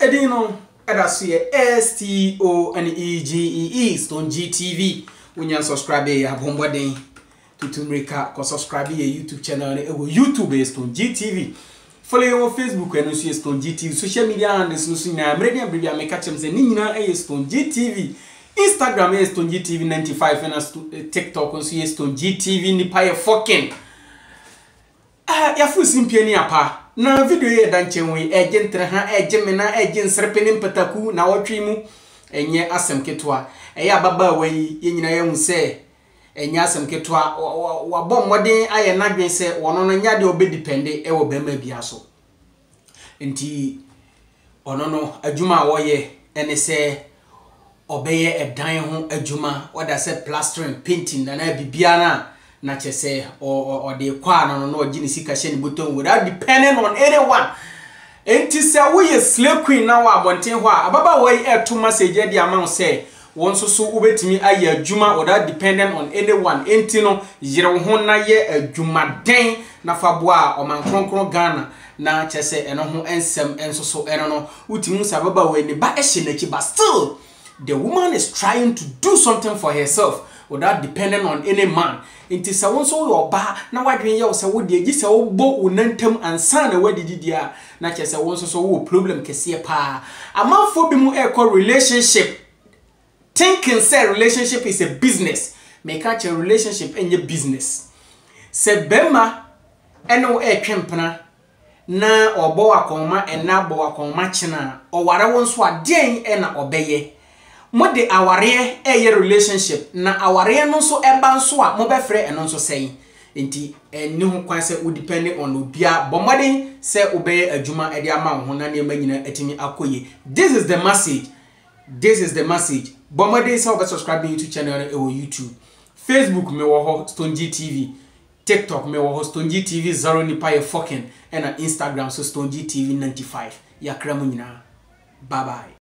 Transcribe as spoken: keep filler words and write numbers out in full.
Edino Edasuye S T O N E G E E Stone G T V. When you subscribe ya bombo den to Tumrika ko subscribe ya YouTube channel e wo YouTube Stone G T V. Follow you on Facebook and also Stone G T V. Social media handles no so na mredi abrebi ameka chem se ni nyina e Stone G T V. Instagram is Stone G T V ninety-five and TikTok also is Stone G T V ni pa fucking. Ah ya fu simpie ni apa. Na video ye danchenwe eje ntre ha eje mena eje nsrepe ni mpataku na wotwe mu enye asem ketwa eya baba wei ye nyina ye hu se enye asem ketwa wa bom modin aye nadwen se wono no nya de obedipende e wo bema bia so enti ono no adwuma wo ye ene se obeye edan ho adwuma oda se plastering painting na na bibia na na chese or or the kwa no no gini sika hye ni button without depending on anyone. Enti se we slave queen na wa abonten ho a ababa we e to message e dia ma say won so so ubetimi aye adwuma without depending on anyone. Enti no yire ho na ye adwuma den na faboa o man kronkron Ghana na chese eno ho ensem enso so eno no utimi sa ababa we ni ba e hye na ki, but still the woman is trying to do something for herself without depending on any man. Inti sa won so yo ba na wadwen ye wo se wo de agi se wo bo unantam ansa na wadidi dia na che se won so so wo problem kese pa amanfo bi mu e ko relationship thinking say relationship is a business make a relationship enye business se bema eno e twempena na obo akoma ena bo akoma chena o ware won so aden e na obeye mode aware eye relationship na aware no so eba nso a mo be frɛ eno nso sɛn enti eni ho kwan sɛ wo depend on obia bomodin sɛ obeye adwuma e de ama ho na ne manyina atimi akoye. This is the message, this is the message. Bomodin sɛ obe subscribe to YouTube channel e wo YouTube, Facebook me wo ho Stone G T V, TikTok me wo ho Stone G T V zero ni pa ye fucking and Instagram so Stone G T V ninety-five. Yakra mu nyina. Bye bye.